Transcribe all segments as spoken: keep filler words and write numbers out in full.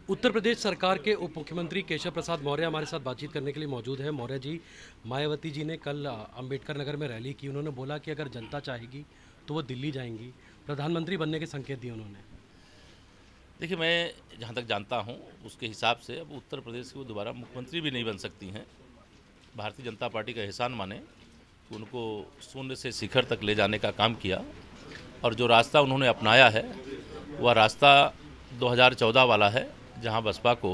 उत्तर प्रदेश सरकार के उप मुख्यमंत्री केशव प्रसाद मौर्य हमारे साथ बातचीत करने के लिए मौजूद है। मौर्य जी, मायावती जी ने कल अंबेडकर नगर में रैली की। उन्होंने बोला कि अगर जनता चाहेगी तो वो दिल्ली जाएंगी। प्रधानमंत्री बनने के संकेत दिए उन्होंने। देखिए, मैं जहाँ तक जानता हूँ उसके हिसाब से अब उत्तर प्रदेश की वो दोबारा मुख्यमंत्री भी नहीं बन सकती हैं। भारतीय जनता पार्टी का एहसान माने कि उनको शून्य से शिखर तक ले जाने का काम किया, और जो रास्ता उन्होंने अपनाया है वह रास्ता दो हज़ार चौदह वाला है, जहां बसपा को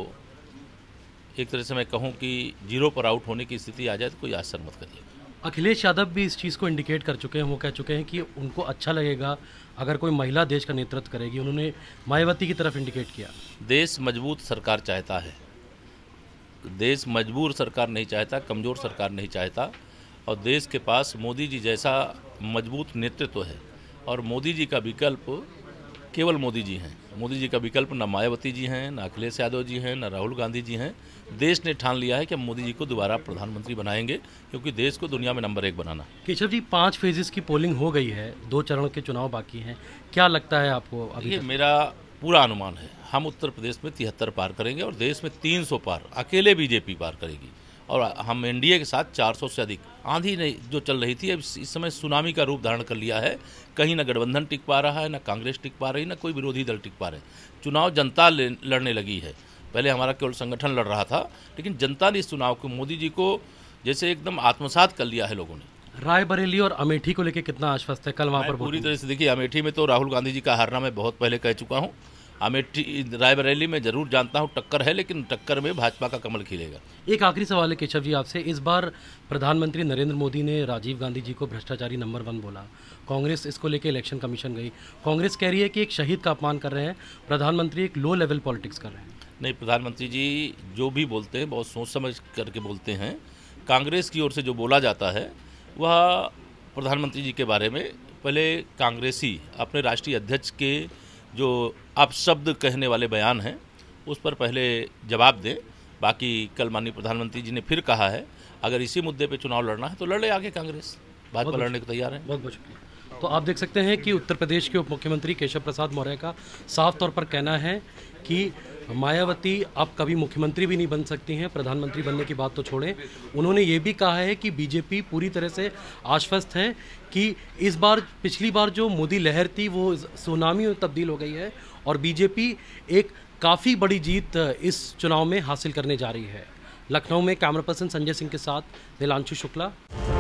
एक तरह से मैं कहूं कि जीरो पर आउट होने की स्थिति आ जाए तो कोई आश्चर्य मत करिए। अखिलेश यादव भी इस चीज़ को इंडिकेट कर चुके हैं। वो कह चुके हैं कि उनको अच्छा लगेगा अगर कोई महिला देश का नेतृत्व करेगी। उन्होंने मायावती की तरफ इंडिकेट किया। देश मजबूत सरकार चाहता है, देश मजबूर सरकार नहीं चाहता, कमज़ोर सरकार नहीं चाहता। और देश के पास मोदी जी जैसा मजबूत नेतृत्व है, और मोदी जी का विकल्प केवल मोदी जी हैं। मोदी जी का विकल्प न मायावती जी हैं, न अखिलेश यादव जी हैं, न राहुल गांधी जी हैं। देश ने ठान लिया है कि हम मोदी जी को दोबारा प्रधानमंत्री बनाएंगे, क्योंकि देश को दुनिया में नंबर एक बनाना। केशव जी, पाँच फेजेस की पोलिंग हो गई है, दो चरण के चुनाव बाकी हैं। क्या लगता है आपको अभी? ये मेरा पूरा अनुमान है, हम उत्तर प्रदेश में तिहत्तर पार करेंगे और देश में तीन सौ पार अकेले बीजेपी पार करेगी, और हम एनडीए के साथ चार सौ से अधिक। आंधी नहीं जो चल रही थी अब इस समय सुनामी का रूप धारण कर लिया है। कहीं न गठबंधन टिक पा रहा है, न कांग्रेस टिक पा रही, न कोई विरोधी दल टिक पा रहे। चुनाव जनता लड़ने लगी है। पहले हमारा केवल संगठन लड़ रहा था, लेकिन जनता ने इस चुनाव को मोदी जी को जैसे एकदम आत्मसात कर लिया है लोगों ने। रायबरेली और अमेठी को लेकर कितना आश्वस्त है? कल वहाँ पर पूरी तरह से देखिए, अमेठी में तो राहुल गांधी जी का हारना मैं बहुत पहले कह चुका हूँ। अमेठी रायबरेली में जरूर जानता हूँ टक्कर है, लेकिन टक्कर में भाजपा का कमल खिलेगा। एक आखिरी सवाल है केशव जी आपसे। इस बार प्रधानमंत्री नरेंद्र मोदी ने राजीव गांधी जी को भ्रष्टाचारी नंबर वन बोला। कांग्रेस इसको लेकर इलेक्शन कमीशन गई। कांग्रेस कह रही है कि एक शहीद का अपमान कर रहे हैं, प्रधानमंत्री एक लो लेवल पॉलिटिक्स कर रहे हैं। नहीं, प्रधानमंत्री जी जो भी बोलते हैं बहुत सोच समझ करके बोलते हैं। कांग्रेस की ओर से जो बोला जाता है वह प्रधानमंत्री जी के बारे में पहले कांग्रेसी अपने राष्ट्रीय अध्यक्ष के जो अपशब्द कहने वाले बयान हैं उस पर पहले जवाब दें। बाकी कल माननीय प्रधानमंत्री जी ने फिर कहा है अगर इसी मुद्दे पे चुनाव लड़ना है तो लड़े आगे, कांग्रेस भाजपा लड़ने को तैयार है। बहुत बहुत शुक्रिया। तो आप देख सकते हैं कि उत्तर प्रदेश के उप मुख्यमंत्री केशव प्रसाद मौर्य का साफ तौर पर कहना है कि मायावती अब कभी मुख्यमंत्री भी नहीं बन सकती हैं। प्रधानमंत्री बनने की बात तो छोड़ें, उन्होंने ये भी कहा है कि बीजेपी पूरी तरह से आश्वस्त है कि इस बार पिछली बार जो मोदी लहर थी वो सुनामी में तब्दील हो गई है, और बीजेपी एक काफ़ी बड़ी जीत इस चुनाव में हासिल करने जा रही है। लखनऊ में कैमरा पर्सन संजय सिंह के साथ नीलांशु शुक्ला।